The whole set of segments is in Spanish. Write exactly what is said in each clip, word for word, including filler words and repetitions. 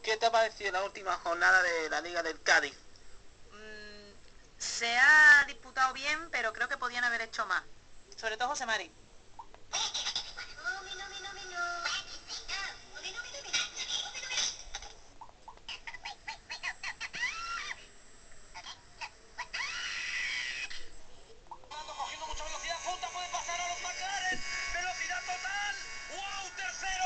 ¿Qué te ha parecido la última jornada de la Liga del Cádiz? Mm, se ha disputado bien, pero creo que podían haber hecho más. Sobre todo José Mari. Cogiendo mucha velocidad, punta, puede pasar a los McLaren. Velocidad total. ¡Wow! Tercero.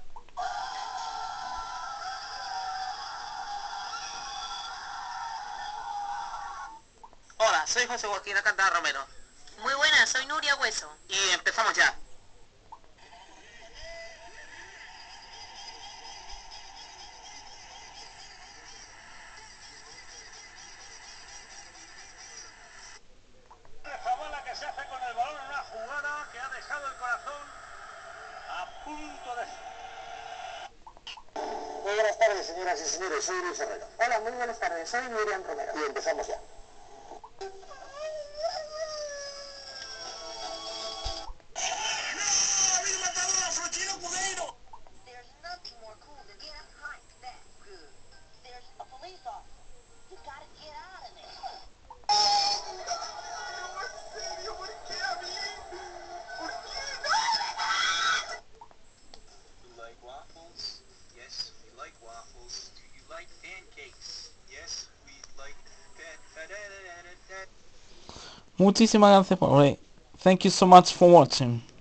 Hola, soy José Joaquín Alcántara Romero. Muy buena, soy Nuria Hueso. Y empezamos ya. Zabala que se hace con el balón en una jugada que ha dejado el corazón a punto de... Muy buenas tardes, señoras y señores, soy Luis Herrero. Hola, muy buenas tardes, soy Miriam Romero. Y empezamos ya. There's nothing more cool to get like that. Good. There's a police officer. You gotta get out of there. You like waffles? Yes, we like waffles. Do you like pancakes? Yes, we like pan. Muchísimas gracias por ver. Thank you so much for watching.